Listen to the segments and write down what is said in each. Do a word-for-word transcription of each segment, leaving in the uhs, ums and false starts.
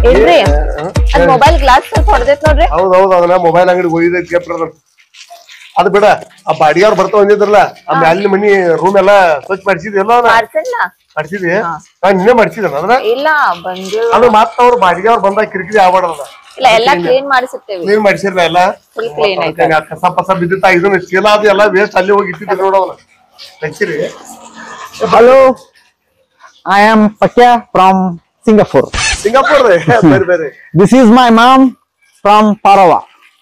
ಇಲ್ರಿ ಅದ್ mobile glass ಸ್ವಲ್ಪ ಹೊಡೆದೈತ್ ನೋಡ್ರಿ. ಹೌದ್ ಹೌದ್ ಅದನ್ನ ಮೊಬೈಲ್ ಅಂಗಡಿ ಹೋಗಿದ್ದೈತಿ ಕೆಪ್ರ ಅದ್ ಬಿಡ ಆ ಬಾಡಿಗೆ ಅವ್ರು ಬರ್ತಾವ ಅಂದಿದ್ರಲ್ಲ ಆ ಮ್ಯಾಲಿನ ಮನಿ ರೂಮ್ ಎಲ್ಲಾ ಸ್ವಚ್ಛ ಮಾಡಿಸಿದ್ವಿ ಎಲ್ಲ ಮಾಡಿಸಿದ್ವಿ ನಾನ್ ನಿನ್ನೆ ಮಾಡಿಸಿದ ಅದ್ರ ಇಲ್ಲ ಬಂದು ಅದು ಮತ್ತ ಅವ್ರು ಬಾಡಿಗೆ ಅವ್ರು ಬಂದಾಗ ಕಿರಿಕಿರಿ ಆಗ್ಬಾರ್ದಲ್ಲ. ಇಲ್ಲ ಎಲ್ಲಾ ಕ್ಲೀನ್ ಮಾಡಿಸಿರ್ತೇವೆ. ಕ್ಲೀನ್ ಮಾಡಿಸಿರ್ಲ ಎಲ್ಲ ಫುಲ್ ಕ್ಲೀನ್ ಐತೆ. ಕಸ ಪಸ ಬಿದ್ದಿತ್ತ ಇದನ್ನ ಚೀಲ ಅದು ಎಲ್ಲ ವೇಸ್ಟ್ ಅಲ್ಲಿ ಹೋಗಿ ಇಟ್ಟಿದ್ರು ನೋಡವನ ಹಚ್ಚಿರಿ. Hello, I am Pakya from Singapore. Singapore ಬೇರೆ ಬೇರೆ. This is my mom from ಪಾರವಾ.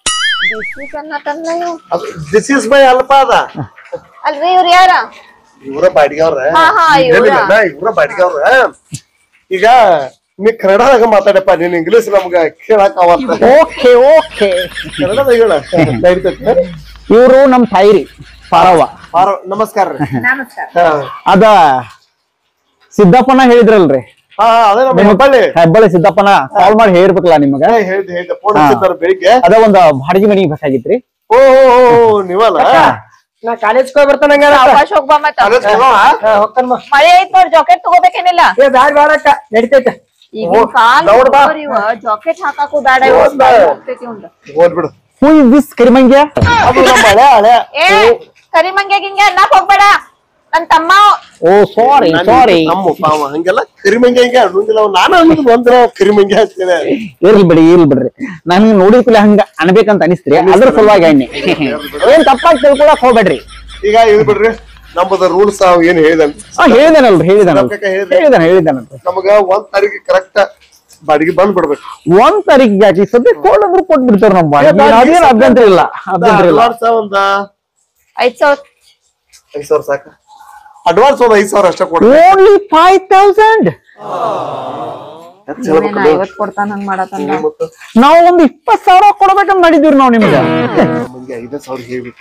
ದಿಸ್ ಇಸ್ ಮೈ ಅಲ್ಪ ಅದ ಅಲ್ರಿ ಇವ್ರ ಯಾರ? ಇವ್ರ ಬಾಡಿಗೆ ಅವ್ರ ಇವ್ರ ಬಾಡಿಗೆ ಅವ್ರ. ಈಗ ನೀ ಕನ್ನಡದಾಗ ಮಾತಾಡಪ್ಪ, ನೀನ್ ಇಂಗ್ಲಿಷ್ ನಮ್ಗ ಕೇಳಕ್ ಅವತ್ತ. ಓಕೆ ಓಕೆ ಕನ್ನಡದಾಗ ಹೇಳ ನಡೀತೈತಿ. ಇವ್ರು ನಮ್ ತಾಯಿರಿ ಪಾರವಾ. ಪಾರ ನಮಸ್ಕಾರ ರೀ. ಅದ ಸಿದ್ದಪ್ಪನ ಹೇಳಿದ್ರಲ್ರಿ, ಹಾ ಅದೇ ನಮ್ಮ ಹೆಬ್ಬಳ್ಳಿ ಹೆಬ್ಬಳ್ಳಿ ಸಿದ್ದಪ್ಪನ ಕಾಲ್ ಮಾಡಿ ಹೇಳಿರ್ಬೇಕಲ್ಲ ನಿಮಗ. ಹೇಳ್ದೆ ಹೇಳ್ದೆ ಫೋನ್ ಹಚ್ಚಿದ್ದಾರ ಬೆಳಿಗ್ಗೆ. ಅದ ಒಂದ್ ಬಾಡಿಗೆ ಮನಿ ಬೇಕಾಗಿತ್ರಿ. ಓ ನೀವಲ್ಲ ನಾ ಕಾಲೇಜ್ ಹೋಗಿ ಬರ್ತಾನ ಅವಕಾಶ ಹೋಗ್ಬಾ ಮತ್ತ ಮಳೆ ಐತ್ ನೋಡ್ ಜಾಕೆಟ್ ತಗೋಬೇಕೇನಿಲ್ಲ. ಬ್ಯಾಡ ಬ್ಯಾಡಕ್ಕ ನಡಿತೈತೆ. ಈಗಿನ ಕಾಲ ಜಾಕೆಟ್ ಹಾಕಾಕು ಬ್ಯಾಡ ಹೋಗ್ಬಿಡು. ಹೂ ಇಸ್ ದಿಸ್ ಕರಿಮಂಗ್ಯ? ಅದು ನಮ್ಮ ಹಳೆ ಹಳೆ ಏ ಕರಿಮಂಗ್ಯ ಗಿಂಗ್ಯ ಅನ್ನಕ್ ಹೋಗ್ಬೇಡ, ನನ್ ತಮ್ಮ. ಓ ಸಾರಿ ಸಾರಿ ನಮ್ಮ ಪಾವ ಹಂಗೆಲ್ಲ ಕರಿಮಂಗ್ಯ ಹಿಂಗೆ ಅನ್ನೋದಿಲ್ಲ. ನಾನು ಅನ್ನೋದು ಬಂದ್ರ ಕರಿಮಂಗ್ಯ ಆಗ್ತದೆ. ಇರ್ಲಿ ಬಿಡಿ ಇರ್ಲಿ ಬಿಡ್ರಿ, ನನ್ ನೋಡಿದ್ಕೂಲೆ ಹಂಗ ಅನ್ಬೇಕಂತ ಅನಿಸ್ತ್ರಿ, ಅದ್ರ ಸಲುವಾಗಿ ಅಣ್ಣಿ. ಏನ್ ತಪ್ಪಾಗಿ ತಿಳ್ಕೊಳಕ್ ಹೋಗ್ಬೇಡ್ರಿ. ಈಗ ಇದು ಬಿಡ್ರಿ, ನಮ್ಮದ ರೂಲ್ಸ್ ಏನ್ ಹೇಳಿದನ್ ಹೇಳಿದಾನಲ್ರಿ ಹೇಳಿದಾನ ಹೇಳಿದಾನ ಹೇಳಿದಾನಲ್ರಿ. ನಮಗ ಒಂದ್ ತಾರೀಕಿಗೆ ಕರೆಕ್ಟ್ ಬಾಡಿಗೆ ಬಂದ್ ಬಿಡ್ಬೇಕು. ಒಂದ್ ತಾರೀಕಿಗೆ ಯಾಕೆ ಸದ್ಯ ಕೋಲ್ಡ್ ಅಂದ್ರೆ ಕೊಟ್ ಬಿಡ್ತಾರ ನಮ್ ಬಾಡಿಗೆ, ಅದೇನ್ ಅಭ್ಯಂತರ ಇಲ್ಲ ಅಭ್ಯಂತರ ಇಲ್ಲ. ಒಂದ ಐದ್ ಸಾವಿರ ಐದ್ ಸಾವಿರ ಸಾಕ. ಅಡ್ವಾನ್ಸ್ ಒಂದ್ ಐದ್ ಸಾವಿರ ಅಷ್ಟೇ ಕೊಡ್ರಿ. ಓನ್ಲಿ ಫೈವ್ ತೌಸಂಡ್ ಐವತ್ ಕೊಡ್ತಾನ ಹಂಗ ಮಾಡತಂದ. ನಾವು ಒಂದ್ ಇಪ್ಪತ್ ಸಾವಿರ ಕೊಡ್ಬೇಕಂತ ಮಾಡಿದ್ವಿ ನಾವ್ ನಿಮ್ಗೆ. ಐದ್ ಸಾವಿರ ಹೇಳ್ಬಿಟ್ಟು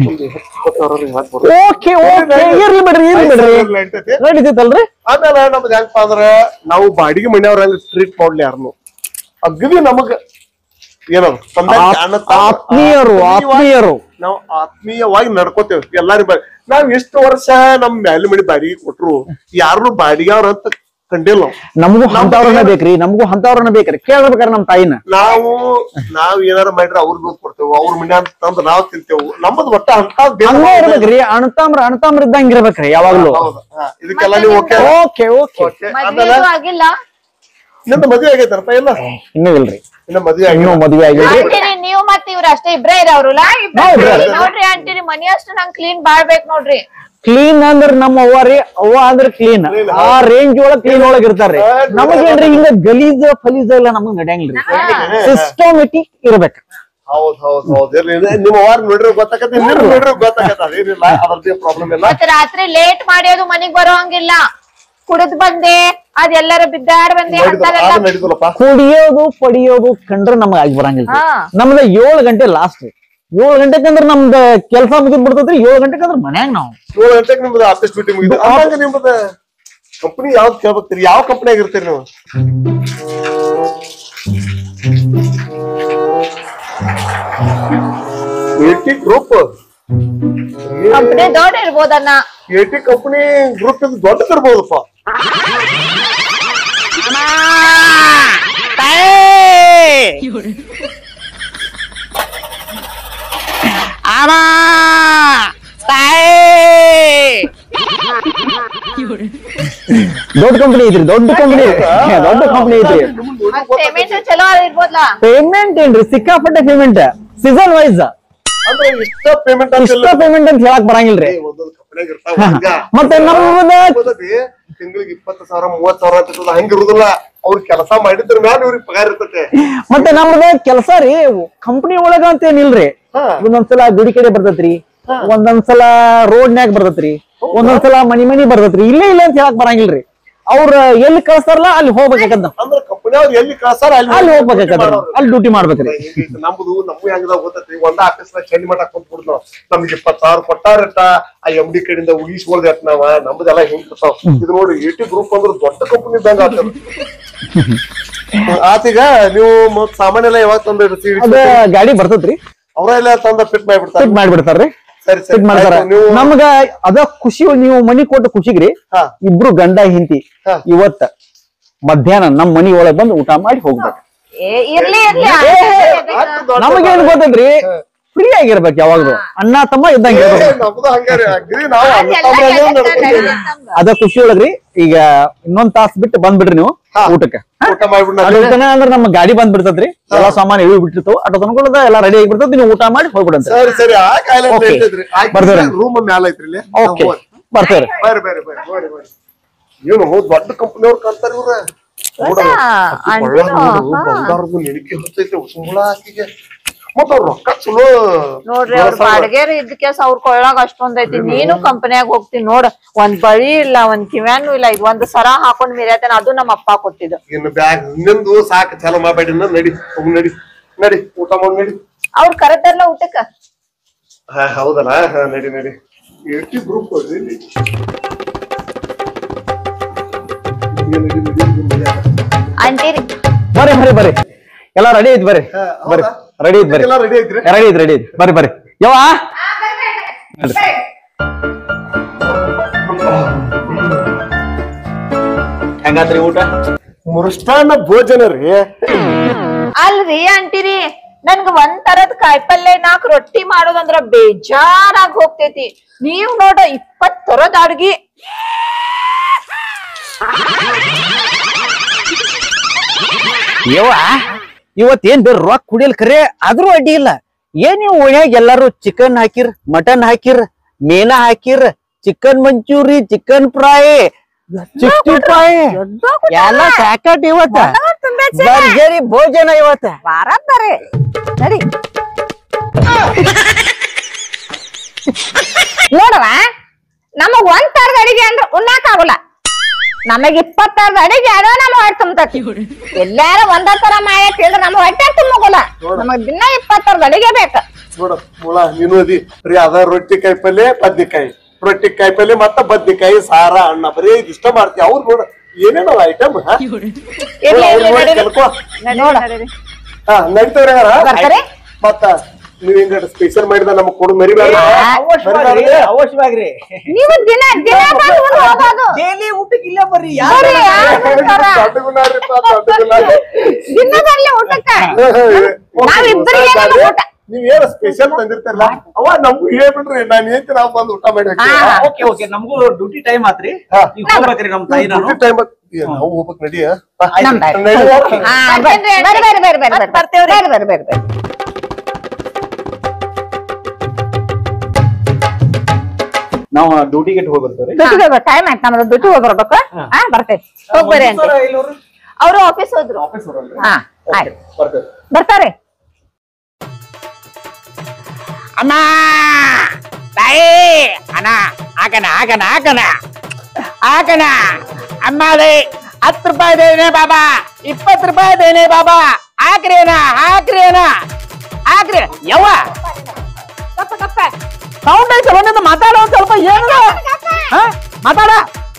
ಓಕೆ ಓಕೆ ಇರ್ಲಿ ಬಿಡ್ರಿ ಇರ್ಲಿ ಬಿಡ್ರಿ ನಡೀತೈತಲ್ರಿ. ಆಮೇಲೆ ನಮ್ದು ಹೆಂಗಪ್ಪ ಅಂದ್ರ ನಾವು ಬಾಡಿಗೆ ಮನೆಯವ್ರ ಹೆಂಗ್ ಟ್ರೀಟ್ ಮಾಡ್ಲಿ ಯಾರನ್ನು ಅಗ್ದಿ ನಮಗ ಏನದು ಆತ್ಮೀಯರು ಆತ್ಮೀಯರು ನಾವು ಆತ್ಮೀಯವಾಗಿ ನಡ್ಕೋತೇವೆ ಎಲ್ಲಾರು. ನಾವ್ ಎಷ್ಟು ವರ್ಷ ನಮ್ ಮ್ಯಾಲಿ ಮನಿ ಬಾಡಿಗೆ ಕೊಟ್ರು ಯಾರು ಬಾಡಿಗೆ ಅವ್ರ ಅಂತ ಕಂಡಿಲ್ಲ. ನಮಗೂ ಅಂತವ್ರನ್ನ ಬೇಕ್ರಿ, ನಮಗೂ ಅಂತವ್ರನ್ನ ಬೇಕ್ರಿ. ಕೇಳ್ಬೇಕಾರ ನಮ್ ತಾಯಿನ. ನಾವು ನಾವ್ ಏನಾರ ಮಾಡ್ರಿ ಅವ್ರ ಬೇಕು ಕೊಡ್ತೇವೆ, ಅವ್ರ ಮನೆ ಅಂತ ತಂದ್ ನಾವ್ ತಿಂತೇವು. ನಮ್ಮದ್ ಒಟ್ಟ ಅಂತ ಇರ್ಬೇಕ್ರಿ, ಅಣ್ತಾಮ್ರ ಅಣ್ತಾಮ್ರ ಇದ್ದಂಗ ಇರ್ಬೇಕ್ರಿ ಯಾವಾಗ್ಲೂ. ಇದಕ್ಕೆಲ್ಲ ನೀವು ಓಕೆ ಓಕೆ ಓಕೆ. ಆಗಿಲ್ಲ ನಿಮ್ದು ಮದ್ವೆ ಆಗೈತಪ್ಪ? ಇಲ್ಲ ಇನ್ನೂ ಇಲ್ರಿ, ಇನ್ನ ಮದ್ವೆ ಇನ್ನೂ ಮದ್ವೆ ಆಗಿಲ್ರಿ. ನೀವು ಮತ್ ಇವ್ರ ಅಷ್ಟೇ ಇಬ್ರೇ ಇರವ್ರಲ್ಲ ನೋಡ್ರಿ ಆಂಟಿರಿ. ಮನಿ ಅಷ್ಟು ನಂಗ್ ಕ್ಲೀನ್ ಬಾಳ್ಬೇಕ್ ನೋಡ್ರಿ. ಕ್ಲೀನ್ ಅಂದ್ರ ನಮ್ಮ ಅವ್ವ ರೀ, ಅವ್ವ ಅಂದ್ರ ಕ್ಲೀನ್. ಆ ರೇಂಜ್ ಒಳಗ್ ಕ್ಲೀನ್ ಒಳಗ್ ಇರ್ತಾರ್ರಿ. ನಮಗೇನ್ರಿ ಹಿಂಗ ಗಲೀಜ್ ಫಲೀಜ್ ಎಲ್ಲ ನಮಗ್ ನಡೆಯಂಗಿಲ್ರಿ. ಸಿಸ್ಟಮೆಟಿಕ್ ಇರ್ಬೇಕ. ಹೌದ್ ಹೌದ್ ಹೌದ್ ನಿಮ್ಮ ವಾರ ನೋಡ್ರಿ ಗೊತ್ತಾಗತ್ತೆ, ನೋಡ್ರಿ ಗೊತ್ತಾಗತ್ತ. ಅದೇನಿಲ್ಲ, ಅದ್ರದ್ದು ಪ್ರಾಬ್ಲಮ್ ಇಲ್ಲ. ಮತ್ತ ರಾತ್ರಿ ಲೇಟ್ ಮಾಡ್ಯೋದು ಮನಿಗ್ ಬರೋ ಹಂಗಿಲ್ಲ. ಕುಡಿದ್ ಬಂದೆ ಅದೆಲ್ಲರ ಬಿದ್ದಾಡ್ ಬಂದೆ ಕುಡಿಯೋದು ಪಡಿಯೋದು ಕಂಡ್ರೆ ನಮಗ್ ಆಗಿ ಬರಂಗಿಲ್ಲ. ನಮ್ದ ಏಳು ಗಂಟೆ ಲಾಸ್ಟ್ ರೀ. ಏಳು ಗಂಟೆಕ್ ಅಂದ್ರ ನಮ್ದ ಕೆಲ್ಸ ಮುಗಿದ್ ಬಿಡ್ತದ್ರಿ. ಏಳು ಗಂಟೆಕ್ ಅಂದ್ರ ಮನ್ಯಾಗ ನಾವು ಏಳು ಗಂಟೆಗೆ ನಿಮ್ದು ಆಫೀಸ್ ಡ್ಯೂಟಿ ಮುಗಿದು ಆವಾಗ ನಿಮ್ದ ಕಂಪನಿ ಯಾವ್ದು ಕೇಳ್ಬೇಕ್ರಿ? ಯಾವ ಕಂಪನಿಯಾಗ ಇರ್ತೀರಿ ನೀವು? ಎಟಿ ಗ್ರೂಪ್ ಕಂಪನಿ ದೊಡ್ಡ ಇರ್ಬೋದನ್ನ. ಎಟಿ ಕಂಪನಿ ಗ್ರೂಪ್ ಇದು ದೊಡ್ಡದಿರ್ಬೋದಪ್ಪ. ದೊಡ್ಡ ಕಂಪನಿ ಐತ್ರಿ, ದೊಡ್ಡ ಕಂಪನಿ ದೊಡ್ಡ ಕಂಪನಿ ಐತ್ರಿ. ಪೇಮೆಂಟ್ ಚಲೋ ಇರ್ಬೋದ್ಲಾ? ಪೇಮೆಂಟ್ ಏನ್ರಿ ಸಿಕ್ಕಾಪಟ್ಟೆ ಪೇಮೆಂಟ್. ಸೀಸನ್ ವೈಸ್ ಅಂದ್ರೆ ಇಷ್ಟ ಪೇಮೆಂಟ್ ಇಷ್ಟ ಪೇಮೆಂಟ್ ಅಂತ ಹೇಳಕ್ ಬರಂಗಿಲ್ರಿ. ಮತ್ತೆ ನಮ್ದ ತಿಂಗಳಿಗೆ ಇಪ್ಪತ್ತು ಸಾವಿರ ಮೂವತ್ ಸಾವಿರ ಅಂತ ಹಂಗಿರುದಿಲ್ಲ. ಅವ್ರ ಕೆಲಸ ಮಾಡಿದ್ರ ಮ್ಯಾಲ ಇವ್ರಿಗೆ ಪಗಾರ ಇರ್ತೈತೆ. ಮತ್ತೆ ನಮ್ದ ಕೆಲಸ ರೀ ಕಂಪನಿ ಒಳಗ ಅಂತ ಏನಿಲ್ರಿ. ಒಂದೊಂದ್ಸಲ ಗುಡಿ ಕಡೆ ಬರ್ತೈತ್ರಿ, ಒಂದೊಂದ್ಸಲ ರೋಡ್ನ್ಯಾಗ ಬರ್ತೈತ್ರಿ, ಒಂದೊಂದ್ಸಲ ಮನಿ ಮನಿ ಬರ್ತೈತ್ರಿ. ಇಲ್ಲೇ ಇಲ್ಲ ಅಂತ ಹೇಳಕ್ ಬರಂಗಿಲ್ರಿ. ಅವ್ರ ಎಲ್ಲಿ ಕಳ್ಸ್ತಾರಲ್ಲ ಅಲ್ಲಿ ಹೋಗ್ಬೇಕಂತ. ಅಂದ್ರೆ ಕಂಪನಿ ಅವ್ರು ಎಲ್ಲಿ ಕಳ್ಸಾರ ಅಲ್ಲಿ ಹೋಗ್ಬೇಕಂತ, ಅಲ್ಲಿ ಡ್ಯೂಟಿ ಮಾಡ್ಬೇಕ್ರಿ. ನಮ್ದು ನಮ್ಗೂ ಹೆಂಗದಾಗ ಗೊತ್ತೈತಿ, ಒಂದ ಆಫೀಸ್ ನಾಗ ಚಂಡಿ ಮಾಡಕ್ ಕುಂತ್ಬಿಡ್ ನಾವ್. ನಮ್ಗೆ ಇಪ್ಪತ್ ಸಾವಿರ ಕೊಟ್ಟಾರಟ ಆ ಎಂ ಡಿ ಕಡೆಯಿಂದ ಉಳಿಸ್ಕೊಳ್ದ ನಾವ. ನಮ್ದೆಲ್ಲ ಹೆಂಗ್ ಬರ್ತಾವ. ಇದು ನೋಡಿ ಎಟಿ ಗ್ರೂಪ್ ಅಂದ್ರೆ ದೊಡ್ಡ ಕಂಪನಿ ಇದ್ದಂಗ ಆಗ್ತದ. ಆತೀಗ ನೀವು ಸಾಮಾನ್ಯ ಎಲ್ಲ ಯಾವಾಗ ತಂದಿರ್ತೀವಿ? ಅದ ಗಾಡಿ ಬರ್ತೈತ್ರಿ, ಅವ್ರೆಲ್ಲ ತಂದ ಫಿಟ್ ಮಾಡ್ಬಿಡ್ತಾರ ಫಿಟ್ ಮಾಡ್ಬಿಡ್ತಾರ್ರಿ. ನಮ್ಗ ಅದ ಖುಷಿ. ನೀವು ಮನಿ ಕೊಟ್ಟ ಖುಷಿಗ್ರಿ ಇಬ್ರು ಗಂಡ ಹಿಂತಿ ಇವತ್ತ ಮಧ್ಯಾಹ್ನ ನಮ್ ಮನಿ ಒಳಗ್ ಬಂದು ಊಟ ಮಾಡಿ ಹೋಗ್ಬೇಕು. ಏ ಇರ್ಲಿ ಇರ್ಲಿ ನಮಗೇನ್ ಗೊತ್ತೈತ್ರಿ, ಫ್ರೀ ಆಗಿರ್ಬೇಕು ಯಾವಾಗ್ಲೂ, ಅಣ್ಣ ತಮ್ಮ ಇದ್ದಂಗ ನಮ್ದು ಹಂಗಾರಿ ಅಗ್ರಿ ನಾವು ಅದ ಖುಷಿ ಒಳಗ್ರಿ. ಈಗ ಇನ್ನೊಂದ್ ತಾಸ್ ಬಿಟ್ಟು ಬಂದ್ಬಿಡ್ರಿ ನೀವು ಊಟಕ್ಕೆ. ಊಟ ಮಾಡ್ಬಿಡ್ ಅಂದ್ರೆ ನಮ್ಮ ಗಾಡಿ ಬಂದ್ಬಿಡ್ತದ್ರಿ, ಎಲ್ಲಾ ಸಾಮಾನು ಇಳಿ ಬಿಟ್ಟಿರ್ತಾವ, ಅಟ ತನ್ಕೊಳ್ಳೋದ ಎಲ್ಲಾ ರೆಡಿ ಆಗಿಬಿಡ್ತದ, ನೀವು ಊಟ ಮಾಡಿ ಹೋಗ್ಬಿಡಂತ. ಸರಿ ಸರಿ ಆ ಕಾಯಿಲೆ ರೂಮ್ ಮ್ಯಾಲ ಐತ್ರಿ ಇಲ್ಲಿ. ಓಕೆ ಬರ್ತೇವ್ರಿ. ಬರ್ರಿ ಬರ್ರಿ ಬರ್ರಿ ಬರ್ರಿ ಬರ್ರಿ. ಏನು ದೊಡ್ಡ ಕಂಪನಿಯವ್ರು ಕಾಣ್ತಾರ ಇವ್ರ. ಬಂಗಾರದು ನೆನಕಿ ಹೊತ್ತೈತೆ ಸುಂಬಳ ಆಕಿಗೆ. ಮತ್ತ ಅವ್ರ ರೊಕ್ಕ ಚಲೋ ನೋಡ್ರಿ, ಅವ್ರ ಬಾಡಿಗೆರ್ ಇದಕ್ಕೆ ಅವ್ರ ಕೊಳ್ಳಾಗ ಅಷ್ಟೊಂದೈತಿ. ನೀನು ಕಂಪನಿಯಾಗ ಹೋಗ್ತೀನಿ ನೋಡ್, ಒಂದ್ ಬಳಿ ಇಲ್ಲ, ಒಂದ್ ಕಿವ್ಯಾನು ಇಲ್ಲ, ಇದು ಒಂದ್ ಸರ ಹಾಕೊಂಡ್ ಮಿರ್ಯಾತೇನ, ಅದು ನಮ್ಮ ಅಪ್ಪ ಕೊಟ್ಟಿದ್ದು. ಇನ್ನು ಬ್ಯಾಗ್ ನಿಂದು ಸಾಕು, ಚಾಲ ಮಾಡಬೇಡಿ, ನಡಿ ಹೋಗ್ ನಡಿ ನಡಿ ಊಟ ಮಾಡಿ ನಡಿ. ಅವ್ರ ಕರೆತಾರಲ್ಲ ಊಟಕ್ಕ. ಹಾ ಹೌದಲ್ಲ, ಹಾ ನಡಿ ನಡಿ. ಏಟಿ ಗ್ರೂಪ್ ಅಂತೀರಿ ಬರ್ರಿ ಬರ್ರಿ ಬರ್ರಿ, ಎಲ್ಲಾ ರೆಡಿ ಐತಿ ಬರ್ರಿ ಬರ್ರಿ, ರೆಡಿ ಐತಿ ಬರ್ರಿ, ರೆಡಿ ಐತ್ರಿ, ರೆಡಿ ಐತಿ ರೆಡಿ ಐತಿ ಬರ್ರಿ ಬರ್ರಿ. ಯವ್ವ ಹೆಂಗಾತ್ರಿ ಊಟ? ಮೃಷ್ಟಾನ್ನ ಭೋಜನ ರೀ. ಅಲ್ರಿ ಅಂತೀರಿ, ನನ್ಗ ಒಂದ್ ತರದ್ ಕಾಯಿಪಲ್ಲೆ ನಾಕ್ ರೊಟ್ಟಿ ಮಾಡೋದಂದ್ರ ಬೇಜಾರಾಗಿ ಹೋಗ್ತೈತಿ. ನೀವ್ ನೋಡ ಇಪ್ಪತ್ ತರದ್ ಅಡ್ಗಿ. ಯವ್ವ ಇವತ್ತೇನ್ ಬೇರೆ ರೊಕ್ಕ ಕುಡಿಯಲ್ ಖರೆ, ಆದ್ರೂ ಅಡ್ಡಿ ಇಲ್ಲ. ಏನ್ ನೀವು ಓಣ್ಯಾಗ ಎಲ್ಲಾರು ಚಿಕನ್ ಹಾಕಿರ್, ಮಟನ್ ಹಾಕಿರ್, ಮೇನಾ ಹಾಕಿರ್, chicken manchurian, chicken fry, sixty fry ಎಲ್ಲ ಪ್ಯಾಕೆಟ್ ಇವತ್ತ. ಭರ್ಜರಿ ಭೋಜನ ಇವತ್ತ. ಬಾರತ್ತಾರೆ ನಡಿ ನೋಡವ, ನಮಗ್ ಒಂದ್ ತರದ ಅಡಿಗೆ ಅಂದ್ರ ಉಣ್ಣಾಕ್ ಆಗುಲ್ಲ. ನಮಗ್ ಇಪ್ಪತ್ ತರದ ಅಡಿಗೆ ಅದ ನಮ್ ಹೊಟ್ಟೆ ತುಂಬತೈತಿ. ಎಲ್ಲಾರ ಒಂದ ತರ ಮಾಡಿ ತಿಂದ್ರ ನಮಗ್ ಹೊಟ್ಟೆ ತುಂಬಲ್ಲ. ನಮಗ್ ದಿನ ಇಪ್ಪತ್ ತರದ ಅಡಿಗೆ ಬೇಕ. ನೋಡ ಮುಳ ನೀನು ಅದಿ ಬರೀ ಅದ ರೊಟ್ಟಿ ಕಾಯಿ ಪಲ್ಯ, ಬದ್ನಿಕಾಯಿ, ರೊಟ್ಟಿ ಕಾಯಿ ಪಲ್ಯ ಮತ್ತ ಬದ್ನಿಕಾಯಿ, ಸಾರ, ಅಣ್ಣ, ಬರೀ ಇಷ್ಟ ಮಾಡ್ತೀವಿ. ಅವ್ರು ನೋಡ ಏನೇನೋ ಐಟಮ್ ಹಾ ನಡೀತವ್ರಿ. ಮತ್ತ ನೀವ್ ಹಿಂಗ ಸ್ಪೆಷಲ್ ಮಾಡಿದ ನಮಗ್ ಕೊಡು ಮರಿಬೇಡ. ಅವಶ್ಯವಾಗ್ರಿ, ನೀವು ದಿನ ದಿನ ಡೈಲಿ ಊಟಕ್ಕೆ ಇಲ್ಲ ಬರ್ರಿ. ದೊಡ್ಡ ಗುಲಾರಿಪ್ಪ, ದೊಡ್ಡ ಗುಲಾರಿ. ದಿನದಲ್ಲಿ ಊಟಕ್ಕ ನಾವಿಬ್ಬರಿಗೆ ಊಟ. ನೀವ್ ಏನ ಸ್ಪೆಷಲ್ ತಂದಿರ್ತಾರಲ್ಲ ಅವ ನಮ್ಗೂ ಹೇಳ್ಬಿಡ್ರಿ, ನಾನ್ ಏನ್ ನಾವ್ ಬಂದ್ ಊಟ ಮಾಡಿ ಓಕೆ ಓಕೆ, ನಮಗೂ ಡ್ಯೂಟಿ ಟೈಮ್ ಆತ್ರಿ, ಈಗ ಹೋಗ್ಬೇಕ್ರಿ ನಮ್ ತಾಯಿ ನಾನು. ಟೈಮ್ ನಾವು ಹೋಗ್ಬೇಕ್ ನಡಿ. ಬರ್ತೇವ್ರಿ ಬರ್ರಿ ಬರ್ರಿ ಬರ್ರಿ. ನಾವು ಡ್ಯೂಟಿಗೆ ಹೋಗ್ಬರ್ತೇವ್ರಿ. ಟೈಮ್ ಆಯ್ತು ನಮ್ದು, ಡ್ಯೂಟಿ ಹೋಗ್ಬರ್ಬೇಕು. ಹಾ ಬರ್ತೇವೆ, ಹೋಗ್ಬರ್ರಿ ಅಂತ. ಅವ್ರು ಆಫೀಸ್ ಹೋದ್ರು. ಹಾ ಆಯ್ತು ಬರ್ತಾರೆ. ಅಮ್ಮ ತಾಯಿ, ಅಣ್ಣ ಹಾಕಣ ಹಾಕಣ ಹಾಕಣ ಹಾಕಣ. ಅಮ್ಮ ಹತ್ತು ರೂಪಾಯಿ ದೇನೆ ಬಾಬಾ, ಇಪ್ಪತ್ತು ರೂಪಾಯಿ ದೇನೆ ಬಾಬಾ, ಹಾಕ್ರಿ ಅಣ್ಣ ಹಾಕ್ರಿ ಅಣ್ಣ ಹಾಕ್ರಿ. ಯವ್ವ ಸೌಂಡ್ ಐತೆ ಒಂದೊಂದು ಮಾತಾಡೋ, ಒಂದ್ ಸ್ವಲ್ಪ ಏನು ಮಾತಾಡ.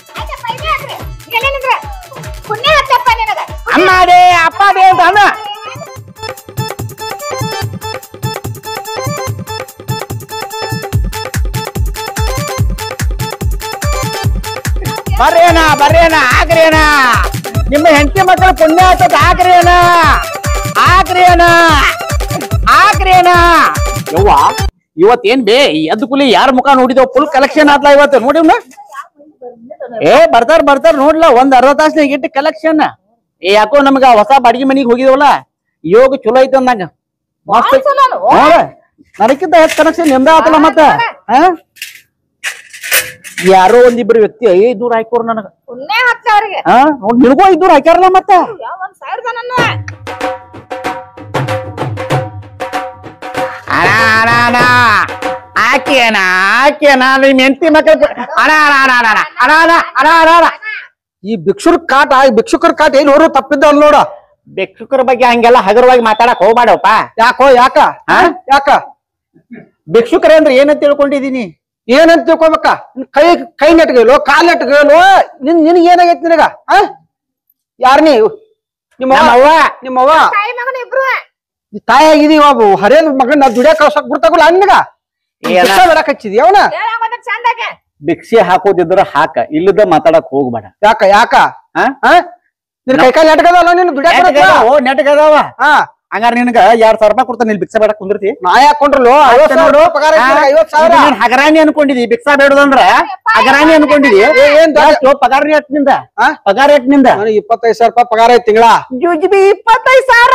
ಅಮ್ಮ ಅದೇ ಅಪ್ಪ ಅದೇ ಅಂತ ಅಣ್ಣ. ಬರ್ರಿ ಅಣ್ಣ ಬರ್ರಿ ಅಣ್ಣ ಹಾಕ್ರಿ ಅಣ್ಣ, ನಿಮ್ಮ ಹೆಂಡತಿ ಮಕ್ಕಳು ಪುಣ್ಯ ಆಗ್ತದ. ಹಾಕ್ರಿ ಅಣ್ಣ ಹಾಕ್ರಿ ಅಣ್ಣ ಹಾಕ್ರಿ ಅಣ್ಣ. ಯವ್ವ ಇವತ್ ಏನ್ ಬೇ ಎದ್ದು ಕುಲಿ ಯಾರ ಮುಖ ನೋಡಿದವ್, ಫುಲ್ ಕಲೆಕ್ಷನ್ ಆತ್ಲಾ ಇವತ್ತು. ನೋಡಿವ್ನ ಏ ಬರ್ತಾರ ಬರ್ತಾರ ನೋಡ್ಲ, ಒಂದ್ ಅರ್ಧ ತಾಸ್ನಾಗ ಇಟ್ಟು ಕಲೆಕ್ಷನ್. ಏ ಯಾಕೋ ನಮ್ಗ ಹೊಸ ಬಾಡಿಗೆ ಮನಿಗ್ ಹೋಗಿದವಲ್ಲ, ಯೋಗ ಚಲೋ ಐತ ಅಂದಂಗ ಮಸ್ತ್. ನನಕ್ಕಿಂತ ಹೆಚ್ಚು ಕನೆಕ್ಷನ್ ನಿಮ್ದ ಆತಲ್ಲ ಮತ್ತ. ಯಾರೋ ಒಂದಿಬ್ರು ವ್ಯಕ್ತಿ ಐದ್ನೂರ್ ಹಾಕೋರ್ ನನಗ. ಹಾ ನಿನಗೂ ಐದ್ನೂರ್ ಹಾಕ್ಯಾರಲ್ಲ ಮತ್ತ. ಅಣ್ಣ ಅಣ್ಣ ಅಣ್ಣ ಹಾಕಿ ಅಣ್ಣ ಹಾಕಿ ಅಣ್ಣ, ನಿಮ್ ಹೆಂಡತಿ ಮಕ್ಕಳು ಅಣ್ಣ ಅಣ್ಣ ಅಣ್ಣ ಅಣ್ಣ ಅಣ್ಣ ಅಣ್ಣ ಅಣ್ಣ ಅಣ್ಣ ಅಣ್ಣ. ಈ ಭಿಕ್ಷುರ್ ಕಾಟ, ಭಿಕ್ಷುಕರ ಕಾಟ ಏನ್ ಹೊರ ತಪ್ಪಿದ್ದಲ್ಲ ನೋಡ. ಭಿಕ್ಷುಕರ ಬಗ್ಗೆ ಹಂಗೆಲ್ಲ ಹಗರವಾಗಿ ಮಾತಾಡಕ್ ಹೋಗ್ಬೇಡಪ್ಪ. ಯಾಕೋ ಯಾಕ ಯಾಕ ಭಿಕ್ಷುಕರ ಅಂದ್ರೆ ಏನಂತ ತಿಳ್ಕೊಂಡಿದೀನಿ? ಏನಂತ ತಿಳ್ಕೊಬೇಕ? ಕೈ ಕೈ ನೆಟ್ಗೇಲೋ ಕಾಲ್ ನೆಟ್ಗೇಲೋ, ನಿನ್ ನಿನ್ಗ ಏನಾಗೈತಿ ನಿನಗ? ಆ ಯಾರ ನೀ? ನಿಮ್ಮವ್ವ ನಿಮ್ಮವ್ವ ತಾಯಿ ಆಗಿದೀವ, ಹರಿಯದ ಮಗನ ದುಡಿಯಾಕ ಕಳ್ಸಕ್ ಬಿಡ್ತಾಗಲ್ಲ ನಿನಗ. ಬರಕ್ ಹಚ್ಚಿದಿ ಅವನ. ಭಿಕ್ಷೆ ಹಾಕೋದಿದ್ರ ಹಾಕ, ಇಲ್ಲದ ಮಾತಾಡಕ್ ಹೋಗ್ಬೇಡ. ಯಾಕ ಯಾಕ ನಿನ್ ಕೈ ಕಾಲು ನೆಟ್ಗದಲ್ಲ ನೀನು ದುಡಿಯಾಕ ನೆಟ್ಗದಾವ ಹಾ ಹಂಗಾರ ನಿನಗ ಎರಡ್ ಸಾವಿರ ರೂಪಾಯಿ ಕೊಡ್ತಾನೆ ನೀನ್ ಭಿಕ್ಷಾ ಬೇಡ ಕುಂದಿರ್ತಿ ನಾ ಯಾಕೊಂಡ್ರಲ್ಲ ಐವತ್ ಸಾವಿರ ಪಗಾರ ಐವತ್ ಸಾವಿರ ಹಗರಾಣಿ ಅನ್ಕೊಂಡಿದಿ ಭಿಕ್ಷಾ ಬೇಡುದಂದ್ರ ಹಗರಾಣಿ ಅನ್ಕೊಂಡಿದಿ ಏನ್ ಪಗಾರ ಎಟ್ ನಿಂದ ಪಗಾರ ಎಟ್ ನಿಂದ ನನಗೆ ಇಪ್ಪತ್ತೈದು ಸಾವಿರ ರೂಪಾಯಿ ಪಗಾರ ಐತಿ ತಿಂಗಳ ಜುಜ್ಬಿ ಇಪ್ಪತ್ತೈದು ಸಾವಿರ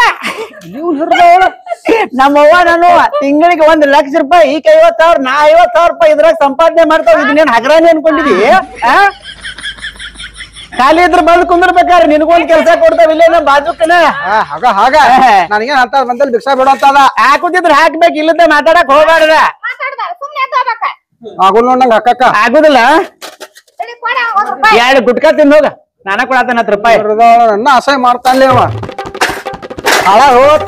ನಮ್ಮವ್ವ ನಾನು ತಿಂಗಳಿಗೆ ಒಂದ್ ಲಕ್ಷ ರೂಪಾಯಿ ಈಗ ಐವತ್ ಸಾವಿರ ನಾ ಐವತ್ ಸಾವಿರ ರೂಪಾಯಿ ಇದ್ರಾಗ ಸಂಪಾದನೆ ಮಾಡ್ತಾವ ಇದನ್ನೇನ್ ಹಗರಾಣಿ ಅನ್ಕೊಂಡಿದಿ ಆ ಖಾಲಿ ಇದ್ರ ಬಂದ್ ಕುಂದಿರ್ಬೇಕಾರೆ ನಿನಗೊಂದ್ ಕೆಲ್ಸ ಕೊಡ್ತಾವಿಲ್ಲ ನಮ್ ಬಾಜುಕನ ಹಾಗ ಹಾಗ ನನಗೇನ್ ಅಂತ ಬಂದಲ್ಲಿ ಭಿಕ್ಷಾ ಬೇಡ ಅಂತ ಅದ ಹಾಕುದಿದ್ರ ಹಾಕ್ಬೇಕು ಇಲ್ಲದ ಮಾತಾಡಕ್ ಹೋಗ್ಬಾರ್ದ ಆಗುಲ್ ನೋಡ್ ನಂಗ ಹಾಕಕ್ಕ ಆಗುದಿಲ್ಲ ಎರಡು ಗುಟ್ಕಾ ತಿಂದ ಹೋಗ ನಾನ ಕೊಡತೇನೆ ಹತ್ತು ರೂಪಾಯಿ ನನ್ನ ಅಸಹ್ಯ ಮಾಡ್ತಾನೆ ಅವ ಹಾಳ ಹೋತ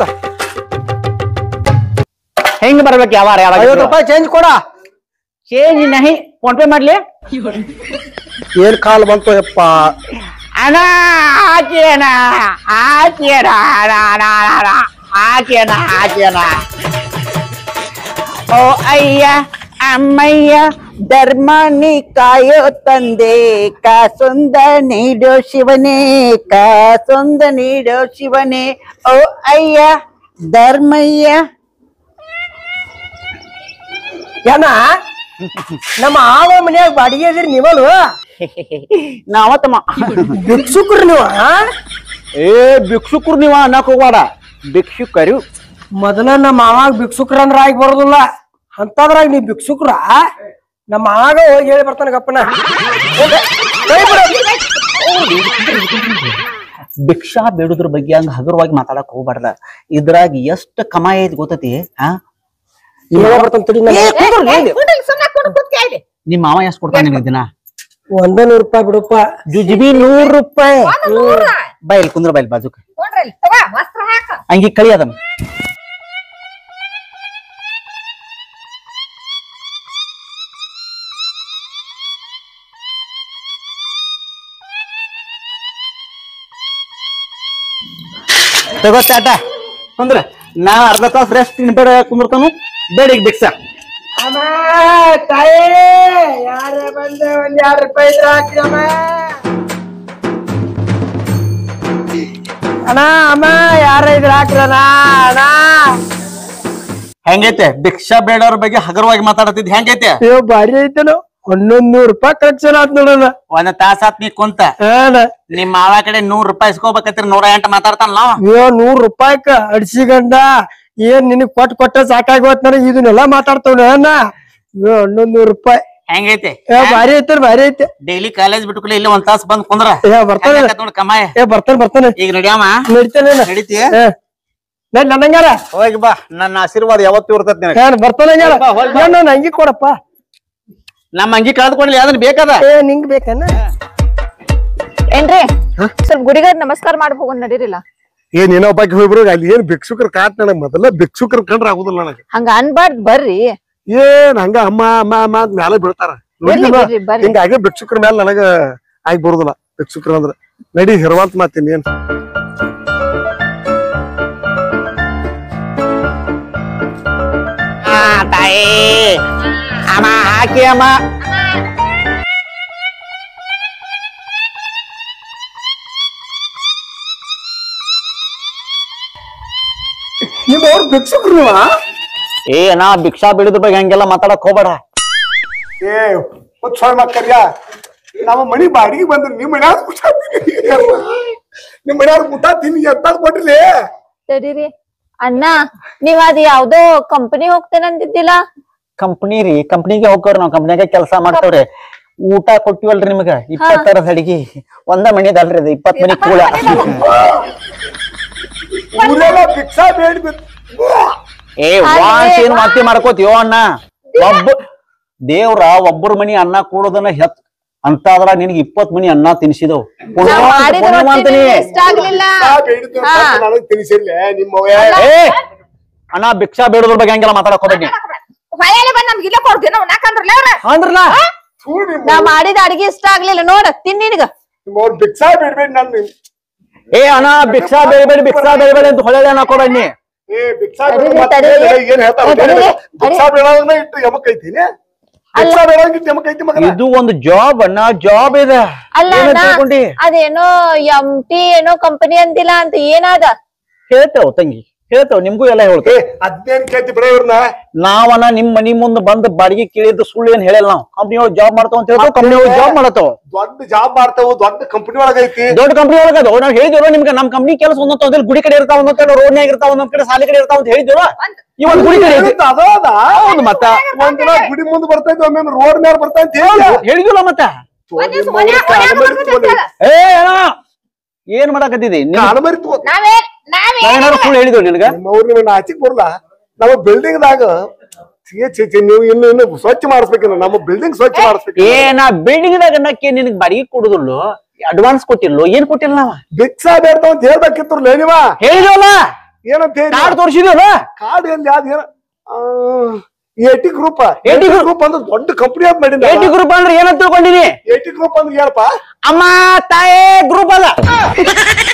ಹೆಂಗ್ ಬರ್ಬೇಕು ಯಾವಾರ ಯಾವಾಗ ಐವತ್ತು ರೂಪಾಯಿ ಚೇಂಜ್ ಕೊಡ ಚೇಂಜ್ ನಹಿ ಫೋನ್ ಪೇ ಮಾಡ್ಲಿ ಏನ್ ಕಾಲ್ ಬಂತು ಯಪ್ಪ ಅಣ್ಣ ಆಚೆನ ಆಚೆನ ಆಚೆನ ಆಚೆನ ಓ ಅಯ್ಯ ಅಮ್ಮಯ್ಯ ಧರ್ಮ ನೀ ಕಾಯೋ ತಂದೆ ಕಾಸೊಂದ ನೀಡೋ ಶಿವನೇ ಕಾಸೊಂದ ನೀಡೋ ಶಿವನೇ ಓ ಅಯ್ಯ ಧರ್ಮಯ್ಯ ಏನ ನಮ್ಮ ಆವ ಮನ್ಯಾಗ ಬಾಡಿಗೆ ಇದೀರಿ ನೀವನು ನಾವತ್ತಮ್ಮ ಭಿಕ್ಷುಕ್ರು ನೀವ ಏ ಭಿಕ್ಷುಕರು ನೀವ ಅನ್ನಕ್ ಹೋಗ್ಬೇಡ ಭಿಕ್ಷುಕರು ಮೊದಲ ನಮ್ಮ ಮಾವಾಗ ಭಿಕ್ಷುಕ್ರ ಅಂದ್ರ ಆಗಿ ಬರೋದಿಲ್ಲ ಅಂತದ್ರಾಗ ನೀ ಭಿಕ್ಷುಕ್ರ ನಮ್ಮ ಆಗ ಹೋಗಿ ಹೇಳಿ ಬರ್ತಾನ ಗಪ್ಪನ ಭಿಕ್ಷಾ ಬೇಡುದ್ರ ಬಗ್ಗೆ ಹಂಗ ಹಗುರವಾಗಿ ಮಾತಾಡಕ್ ಹೋಗ್ಬಾರ್ದ ಇದ್ರಾಗ ಎಷ್ಟ ಕಮಾಯಿ ಐತಿ ಗೊತ್ತತಿ ಹಾ ನಿಮ್ ಮಾವ ಎಷ್ಟ್ ಕೊಡ್ತಾನೆ ನಿನಗೆ ದಿನ ಒಂದ ನೂರ್ ರೂಪಾಯಿ ಬಿಡಪ್ಪ ಜುಜ್ಬಿ ನೂರ್ ರೂಪಾಯಿ ಬೈಲ್ ಕುಂದ್ರ ಬೈಲ್ ಬಾಜುಕ ಹಂಗಿ ಕಳಿ ಅದನ್ನ ತಗೋ ಚಾಟ ಕುಂದ್ರ ನಾ ಅರ್ಧ ತಾಸ ರೆಸ್ಟ್ ಬೇಡ ಕುಂದಿರ್ತಾನು ಬೇಡ ಈಗ ಭಿಕ್ಷಾ ಅಮ್ಮ ತಾಯಿ ಯಾರ ಬಂದೆ ಒಂದ್ ಎರಡ್ ರೂಪಾಯಿ ಇದ್ರ ಹಾಕಿ ಅಮ್ಮ ಅಣ್ಣ ಅಮ್ಮ ಯಾರ ಇದ್ರ ಹಾಕ್ರಣ ಅಣ್ಣ ಹೆಂಗೈತೆ ಭಿಕ್ಷಾ ಬೇಡವ್ರ ಬಗ್ಗೆ ಹಗರವಾಗಿ ಮಾತಾಡತಿದ್ ಹೆಂಗೈತೆ ಅಯ್ಯೋ ಬಾರಿ ಐತನು ಹನ್ನೊಂದ್ ನೂರ್ ರೂಪಾಯಿ ಕಲೆಕ್ಷನ್ ಆತ್ ನೋಡೋಣ ಒಂದ್ ತಾಸ ಆತ್ ನೀ ಕುಂತ ನಿಮ್ ಮಾವ ಕಡೆ ನೂರ್ ರೂಪಾಯಿ ಇಸ್ಕೋಬೇಕತ್ರಿ ನೂರ ಎಂಟ ಮಾತಾಡ್ತಾನಲ್ಲ ಅಯ್ಯೋ ನೂರ್ ರೂಪಾಯಿಕ ಅಡ್ಸಿ ಗಂಡ ಏನ್ ನಿನಗ್ ಕೊಟ್ ಕೊಟ್ಟ ಸಾಕಾಗೋತ್ ನನಗ್ ಇದನ್ನೆಲ್ಲ ಮಾತಾಡ್ತವ್ ಅಣ್ಣ ಅಯ್ಯೋ ಹನ್ನೊಂದ್ ನೂರ್ ರೂಪಾಯಿ ಹೆಂಗೈತೆ ಬಾರಿ ಐತೆ ಬಾರಿ ಐತೆ ಡೈಲಿ ಕಾಲೇಜ್ ಬಿಟ್ಕೊಳ್ಳಿ ಇಲ್ಲಿ ಒಂದ್ ತಾಸ ಬಂದ್ ಕುಂದ್ರ ಬರ್ತಾನೆ ನೋಡ್ ಕಮಾಯ ಏ ಬರ್ತಾನೆ ಬರ್ತಾನೆ ಈಗ ನಡಿಯಮ್ಮ ನಡಿತಾನೆ ನಡೀತಿ ನನ್ನಂಗಾರ ಹೋಗಿ ಬಾ ನನ್ನ ಆಶೀರ್ವಾದ ಯಾವತ್ತೂ ಇರ್ತೈತಿ ನಿನಗೆ ಬರ್ತಾನೆ ಅಂಗಿ ಕೊಡಪ್ಪ ನಮ್ಮ ಅಂಗಿ ಕಳೆದ್ಕೊಂಡ್ಲಿ ಅದನ್ನ ಬೇಕದ ಏ ನಿಂಗ್ ಬೇಕನ್ನ ಏನ್ರಿ ಸ್ವಲ್ಪ ಗುಡಿಗ ನಮಸ್ಕಾರ ಮಾಡಿ ಹೋಗೋಣ ನಡೀರಿಲ್ಲ ಏನ್ ಏನೋ ಬಾಕಿ ಹೋಗ್ಬರು ಅಲ್ಲಿ ಏನ್ ಭಿಕ್ಷುಕರ್ ಕಾಟ್ ನನಗ್ ಮೊದಲ ಭಿಕ್ಷುಕರ್ ಕಂಡ್ರ ಆಗುದಿಲ್ಲ ನನಗೆ ಹಂಗ ಅನ್ಬಾರ್ದ್ ಬರ್ರಿ ಏನ್ ಹಂಗ ಅಮ್ಮ ಅಮ್ಮ ಅಮ್ಮ ಅಂತ ಮ್ಯಾಲ ಬೀಳ್ತಾರ ಹಿಂಗಾಗಿ ಭಿಕ್ಷುಕರ ಮ್ಯಾಲ ನನಗ ಆಗಿ ಬರುದಿಲ್ಲ ಭಿಕ್ಷುಕರ ಅಂದ್ರ ನಡಿ ಹೆರವಂತ ಮಾತೀನಿ ಏನ್ ತಾಯಿ ಅಮ್ಮ ಹಾಕಿ ಅಮ್ಮ ನಿಮ್ ಅವ್ರ ಭಿಕ್ಷುಕರು ನೀವ ಏ ನಾ ಭಿಕ್ಷಾ ಬಿಡಿದ್ರ ಬಗ್ಗೆ ಹಂಗೆಲ್ಲ ಮಾತಾಡಕ್ ಹೋಗ್ಬೇಡ ಏ ಹುಚ್ಚ ಮಕ್ಕಳ್ಯ ನಮ್ಮ ಮನಿ ಬಾಡಿಗೆ ಬಂದ್ರ ನಿಮ್ ಮನ್ಯಾಗ ಊಟ ನಿಮ್ ಮನ್ಯಾಗ ಊಟ ತಿನ್ನಿ ಎತ್ತಾದ್ ಕೊಟ್ರಿ ತಡೀರಿ ಅಣ್ಣ ನೀವ್ ಅದ್ ಯಾವ್ದೋ ಕಂಪನಿ ಹೋಗ್ತೇನಂದಿದ್ದಿಲ್ಲ ಕಂಪ್ನಿ ರೀ ಕಂಪ್ನಿಗೆ ಹೋಗ್ಕೋರಿ ನಾವ್ ಕಂಪ್ನಿಯಾಗ ಕೆಲಸ ಮಾಡ್ತೇವ್ರಿ ಊಟ ಕೊಟ್ಟಿವಲ್ರಿ ನಿಮಗ ಇಪ್ಪತ್ತರದ ಅಡಿಗೆ ಒಂದ ಮನಿದಲ್ರಿ ಅದು ಇಪ್ಪತ್ ಮನಿ ಕೂಳ ಭಿಕ್ಷಾ ಬೇಡ ಏ ವಾಂಚ್ ಏನ್ ಮಾತಿ ಮಾಡ್ಕೋತೀವೋ ಅಣ್ಣ ಒಬ್ಬ ದೇವ್ರ ಒಬ್ಬರ ಮನಿ ಅನ್ನ ಕೂಡೋದನ್ನ ಹೆತ್ ಅಂತ ಅದ್ರ ನಿನಗೆ ಇಪ್ಪತ್ ಮನಿ ಅನ್ನ ತಿನ್ಸಿದವ್ ಏ ಅಣ್ಣ ಭಿಕ್ಷಾ ಬೇಡೋದ್ರ ಬಗ್ಗೆ ಹಂಗೆಲ್ಲ ಮಾತಾಡಕ್ ಹೋಗ್ಬೇಡಿ ಅಂದ್ರಲ್ಲ ನಾ ಮಾಡಿದ ಅಡಿಗೆ ಇಷ್ಟ ಆಗ್ಲಿಲ್ಲ ನೋಡ ತಿನ್ನಿನ್ಗ ಭಿಕ್ಷಾ ಬೇಡ್ಬೇಡಿ ನಾನು ಏ ಅಣ್ಣ ಭಿಕ್ಷಾ ಬೇಡಬೇಡಿ ಭಿಕ್ಷಾ ಬೇಡಬೇಡಿ ಅಂತ ಹೊಳೆ ಹಾಕೋಬನ್ನಿ ಏ ಭಿಕ್ಷಾ ಏನ್ ಹೇಳ್ತಾರ ಭಿಕ್ಷಾ ಬೇಡ ಇಟ್ಟು ಯಮಕ್ ಐತೀನಿ ಇದು ಒಂದು ಜಾಬ್ ಅಣ್ಣ, ಜಾಬ್ ಇದೆ. ಅಲ್ಲ ಏನಂತ ಅಣ್ಣ, ತಿಳ್ಕೊಂಡಿ? ಅದೇನೋ ಎಂ ಟಿ ಏನೋ ಕಂಪನಿ ಅಂತಿಲ್ಲ ಅಂತ ಏನಾದ ಹೇಳ್ತೇವ್ ತಂಗಿ, ಹೇಳ್ತೇವ್, ನಿಮ್ಗೂ ಎಲ್ಲ ಹೇಳ್ತೇವ್. ಅದ್ನೇನ್ ಕೇಳ್ತಿ ಬಿಡ ಇವ್ರನ್ನ. ನಾವನ ನಿಮ್ ಮನಿ ಮುಂದ್ ಬಂದ್ ಬಾಡಿಗೆ ಕೇಳಿದ್ದು ಸುಳ್ಳು ಏನ್ ಹೇಳಲ್ಲ. ನಾವು ಕಂಪ್ನಿ ಒಳಗ್ ಜಾಬ್ ಮಾಡ್ತಾವ ಅಂತ ಹೇಳ್ತಾವ, ಕಂಪ್ನಿ ಒಳಗ್ ಜಾಬ್ ಮಾಡತ್ತವ. ದೊಡ್ಡ ಜಾಬ್ ಮಾಡ್ತಾವ, ದೊಡ್ಡ ಕಂಪನಿ ಒಳಗ ಐತಿ. ದೊಡ್ಡ ಕಂಪ್ನಿ ಒಳಗ ಅದಾವ. ನಾವ್ ಹೇಳಿದ್ವಲ್ಲ ನಿಮ್ಗೆ, ನಮ್ ಕಂಪ್ನಿ ಕೆಲಸ ಒಂದೊಂದ್ ಒಂದ್ ಗುಡಿ ಕಡೆ ಇರ್ತಾವ, ಒಂದೊಂದ್ ರೋಡ್ನಾಗ ಇರ್ತಾವ, ಒಂದೊಂದ್ ಕಡೆ ಸಾಲಿ ಕಡೆ ಇರ್ತಾವ ಅಂತ ಹೇಳಿದ್ವಲ್ಲ. ಇವನ್ ಗುಡಿ ಕಡೆ ಐತಿ. ಅದ ಹೌದು ಮತ್ತ ಒಂದ್ ದಿನ ಗುಡಿ ಮುಂದ್ ಬರ್ತಾ ಇದ್ವಿ, ಒಮ್ಮೆ ರೋಡ್ ಮೇಲೆ ಬರ್ತಾ ಅಂತ ಹೇಳಿ ಹೇಳಿದ್ವಲ್ಲ ಮತ್ತ. ಏ ಅಣ್ಣ, ಏನ್ ಮಾಡಾಕತ್ತಿದಿ? ಅನುಮತಿ ತಗೋ. ನಾವೇ ನಾವೇ ನಾವೇನಾದ್ರು ಸುಳ್ಳು ಹೇಳಿದ್ವಿ ನಿನಗ? ಅವ್ರು ನಿಮ್ಮನ್ನ ಆಚಿಕ್ ಬರಲ್ಲ. ನಮ್ಮ ಬಿಲ್ಡಿಂಗ್ ದಾಗ ನೀವು ಇನ್ನು ಇನ್ನು ಸ್ವಚ್ಛ ಮಾಡಿಸ್ಬೇಕು, ನಮ್ಮ ಬಿಲ್ಡಿಂಗ್ ಸ್ವಚ್ಛ ಮಾಡಿಸ್ಬೇಕು. ಏ ನಾ ಬಿಲ್ಡಿಂಗ್ ದಾಗ ಅನ್ನಕ್ಕೆ ನಿನಗ್ ಬಾಡಿಗೆ ಕೊಡುದಿಲ್ಲ, ಅಡ್ವಾನ್ಸ್ ಕೊಟ್ಟಿಲ್ಲ, ಏನ್ ಕೊಟ್ಟಿಲ್ಲ ನಾವ? ಭಿಕ್ಷಾ ಬೇಡ್ತಾವ ಅಂತ ಹೇಳ್ಬೇಕಿತ್ತು ನೀವ. ಹೇಳಿದ್ವಲ್ಲ, ಏನಂತ ಹೇಳಿ ಕಾರ್ಡ್ ತೋರಿಸಿದ್ವಲ್ಲ. ಕಾರ್ಡ್ ಎಲ್ಲಿ ಯಾವ್ದು ಏನ ಏಟಿ ಗ್ರೂಪ್ ಏಟಿ ಗ್ರೂಪ್ ಅಂದ್ರೆ ದೊಡ್ಡ ಕಂಪನಿ ಅಂತ ಮಾಡಿದ. ಏಟಿ ಗ್ರೂಪ್ ಅಂದ್ರೆ ಏನಂತ ತಿಳ್ಕೊಂಡಿನಿ? ಏಟಿ ಗ್ರೂಪ್ ಅಂದ್ರೆ ಏನಪ್ಪಾ? ಅಮ್ಮ ತಾಯೇ ಗ್ರೂಪ್ ಅಲ್ಲ.